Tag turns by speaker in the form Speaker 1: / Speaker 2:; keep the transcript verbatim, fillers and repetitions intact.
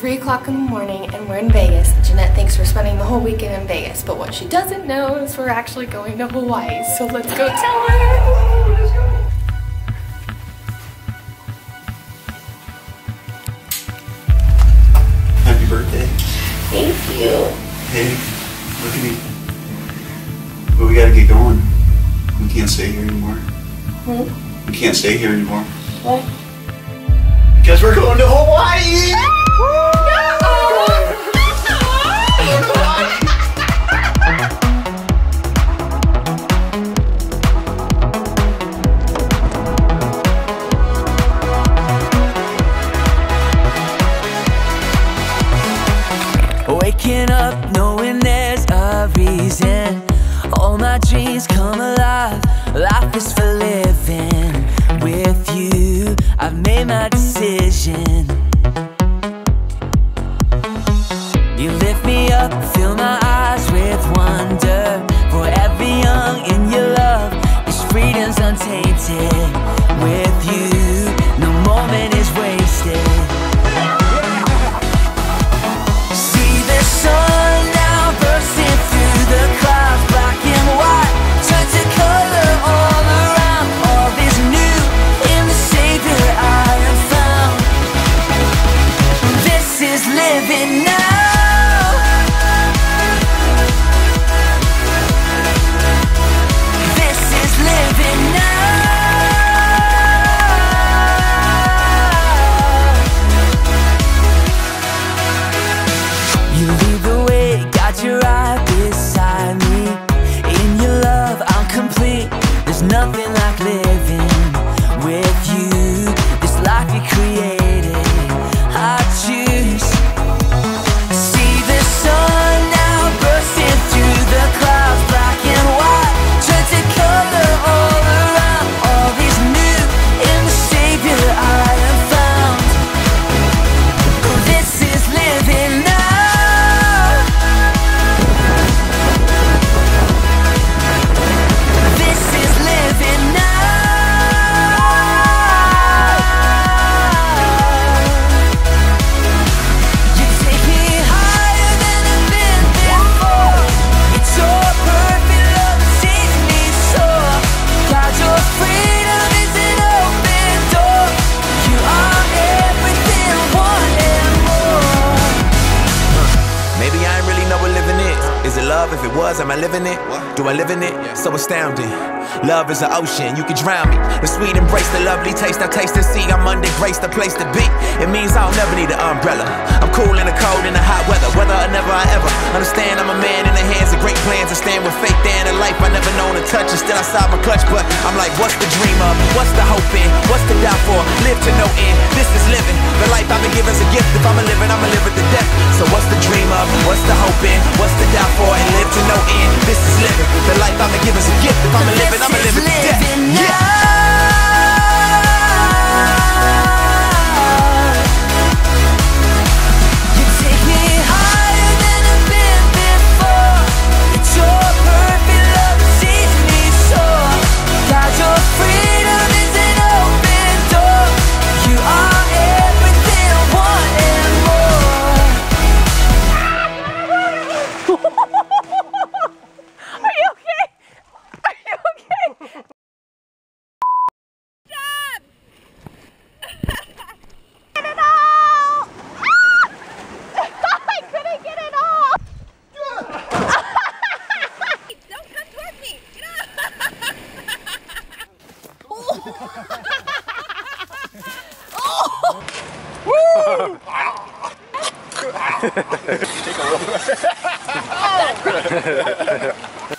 Speaker 1: three o'clock in the morning and we're in Vegas. Jannette thinks we're spending the whole weekend in Vegas, but what she doesn't know is we're actually going to Hawaii. So let's go tell her.
Speaker 2: Happy birthday.
Speaker 1: Thank you.
Speaker 2: Hey, look at me. But we gotta get going. We can't stay here anymore. Hmm? We can't stay here anymore.
Speaker 1: What?
Speaker 2: Because we're going to Hawaii!
Speaker 3: Waking up knowing there's a reason. All my dreams come alive. Life is for living. With you, I've made my decision. You lift me up, fill my eyes with wonder. Forever young in your love, this freedom's untainted. With you, no moment is wasted. See the sun now bursting through the clouds. Black and white turn to color all around. All is new in the Savior I have found. This is living now. This is living now. You lead the way, got your eye beside me. In your love, I'm complete. There's nothing like living with you. This life you created, I choose. See the sun now bursting through the clouds. Black and white turn to color all around. All is new in the Savior I have found. This is living now. This is living now. You take me higher than I've been before. It's your perfect love that sees me soar. God, your freedom is an open door. You are everything, one and more.
Speaker 4: Maybe I ain't really know what living is. Is it love? If it was, am I living it? Do I live in it? So astounding. Love is an ocean, you can drown me. The sweet embrace, the lovely taste, I taste and see. I'm under grace, the place to be. It means I'll never need an umbrella. I'm cool in the cold, in the hot weather. Whether or never I ever understand, I'm a man in the hands of great plans. I stand with faith there in a life I never known to touch. And still I saw my clutch, but I'm like, what's the dream of? What's the hope in? What's to die for? Live to no end. This is living. The life I've been given's a gift. If I'm a living, I'm a live it to death. So what's the dream of? What's the hope in? What's to die for? And live to no end. This is living. The life I've been given's a gift. If I'm a living, I'm a live it to death. Yeah.
Speaker 5: Take a look.